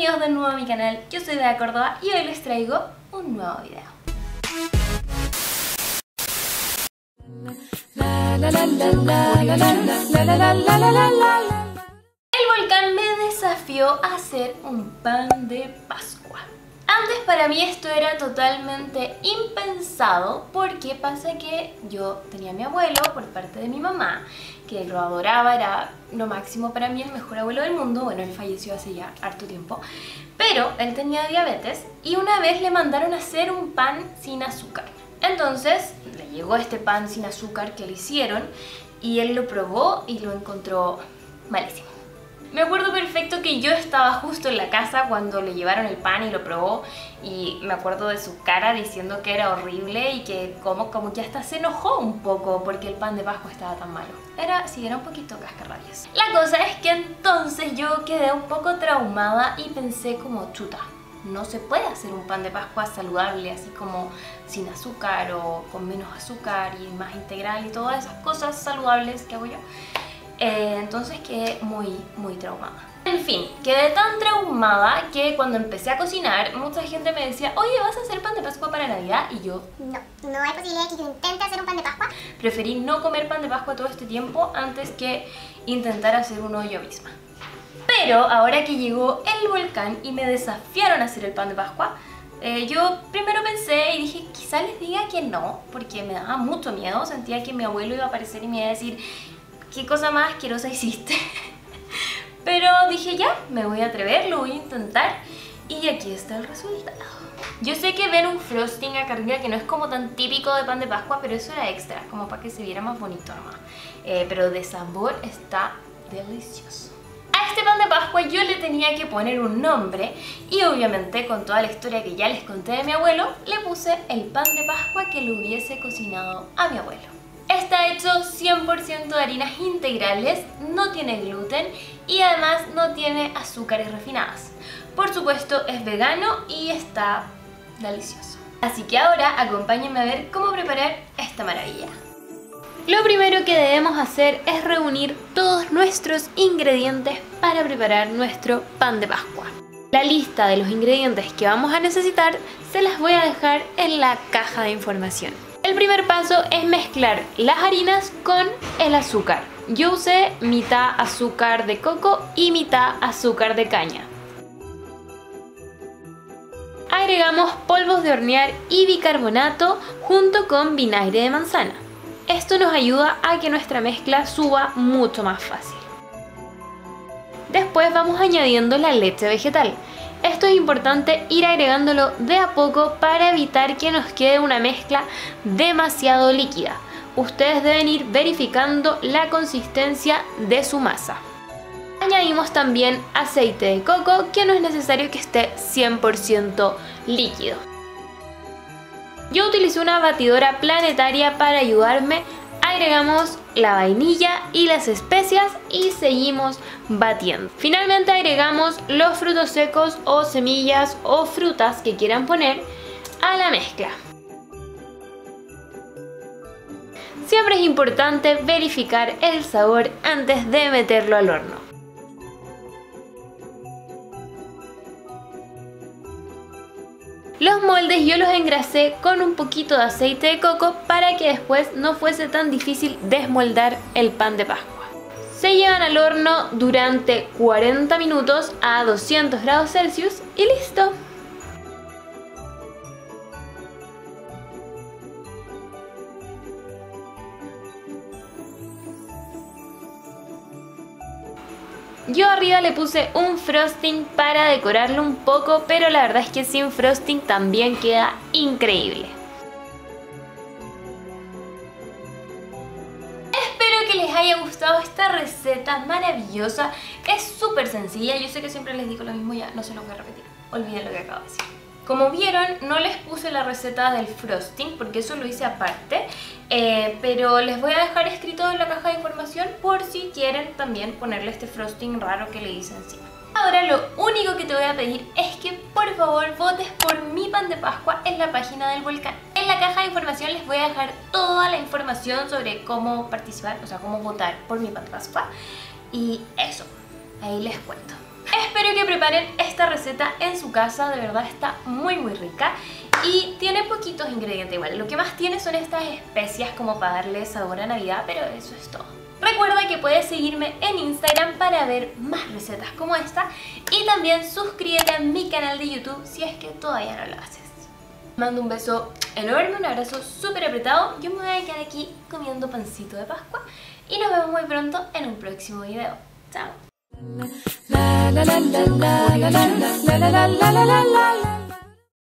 Bienvenidos de nuevo a mi canal, yo soy Dea Córdoba y hoy les traigo un nuevo video. El volcán me desafió a hacer un pan de Pascua. Antes para mí esto era totalmente impensado porque pasa que yo tenía a mi abuelo por parte de mi mamá, que lo adoraba, era lo máximo para mí, el mejor abuelo del mundo. Bueno, él falleció hace ya harto tiempo, pero él tenía diabetes y una vez le mandaron a hacer un pan sin azúcar. Entonces le llegó este pan sin azúcar que le hicieron y él lo probó y lo encontró malísimo. Me acuerdo perfecto que yo estaba justo en la casa cuando le llevaron el pan y lo probó, y me acuerdo de su cara diciendo que era horrible y que como que hasta se enojó un poco porque el pan de Pascua estaba tan malo. Era un poquito cascarrabias. La cosa es que entonces yo quedé un poco traumada y pensé como, chuta, no se puede hacer un pan de Pascua saludable así como sin azúcar o con menos azúcar y más integral y todas esas cosas saludables que hago yo. Entonces quedé muy traumada. En fin, quedé tan traumada que cuando empecé a cocinar mucha gente me decía, oye, ¿vas a hacer pan de Pascua para Navidad? Y yo, no hay posibilidad de que yo intente hacer un pan de Pascua. Preferí no comer pan de Pascua todo este tiempo antes que intentar hacer uno yo misma. Pero ahora que llegó el volcán y me desafiaron a hacer el pan de Pascua, yo primero pensé y dije, quizá les diga que no, porque me daba mucho miedo. Sentía que mi abuelo iba a aparecer y me iba a decir, ¿qué cosa más asquerosa hiciste? Pero dije ya, me voy a atrever, lo voy a intentar y aquí está el resultado. Yo sé que ven un frosting acá arriba que no es como tan típico de pan de Pascua, pero eso era extra, como para que se viera más bonito nomás. Pero de sabor está delicioso. A este pan de Pascua yo le tenía que poner un nombre y obviamente con toda la historia que ya les conté de mi abuelo, le puse el pan de Pascua que le hubiese cocinado a mi abuelo. Está hecho 100% de harinas integrales, no tiene gluten y además no tiene azúcares refinadas. Por supuesto es vegano y está delicioso. Así que ahora acompáñenme a ver cómo preparar esta maravilla. Lo primero que debemos hacer es reunir todos nuestros ingredientes para preparar nuestro pan de Pascua. La lista de los ingredientes que vamos a necesitar se las voy a dejar en la caja de información. El primer paso es mezclar las harinas con el azúcar. Yo usé mitad azúcar de coco y mitad azúcar de caña. Agregamos polvos de hornear y bicarbonato junto con vinagre de manzana. Esto nos ayuda a que nuestra mezcla suba mucho más fácil. Después vamos añadiendo la leche vegetal. Esto es importante ir agregándolo de a poco para evitar que nos quede una mezcla demasiado líquida. Ustedes deben ir verificando la consistencia de su masa. Añadimos también aceite de coco, que no es necesario que esté 100% líquido. Yo utilicé una batidora planetaria para ayudarme. Agregamos la vainilla y las especias y seguimos batiendo. Finalmente agregamos los frutos secos o semillas o frutas que quieran poner a la mezcla. Siempre es importante verificar el sabor antes de meterlo al horno. Los moldes yo los engrasé con un poquito de aceite de coco para que después no fuese tan difícil desmoldar el pan de Pascua. Se llevan al horno durante 40 minutos a 200 grados Celsius y listo. Yo arriba le puse un frosting para decorarlo un poco, pero la verdad es que sin frosting también queda increíble. Espero que les haya gustado esta receta maravillosa. Es súper sencilla, yo sé que siempre les digo lo mismo, ya no se los voy a repetir. Olviden lo que acabo de decir. Como vieron, no les puse la receta del frosting porque eso lo hice aparte, pero les voy a dejar escrito en la caja de información por si quieren también ponerle este frosting raro que le hice encima. Ahora lo único que te voy a pedir es que por favor votes por mi pan de Pascua en la página del volcán. En la caja de información les voy a dejar toda la información sobre cómo participar, o sea, cómo votar por mi pan de Pascua. Y eso, ahí les cuento. Espero que preparen esta receta en su casa, de verdad está muy rica y tiene poquitos ingredientes igual. Lo que más tiene son estas especias como para darle sabor a Navidad, pero eso es todo. Recuerda que puedes seguirme en Instagram para ver más recetas como esta y también suscríbete a mi canal de YouTube si es que todavía no lo haces. Mando un beso enorme, un abrazo súper apretado. Yo me voy a quedar aquí comiendo pancito de Pascua y nos vemos muy pronto en un próximo video. Chao.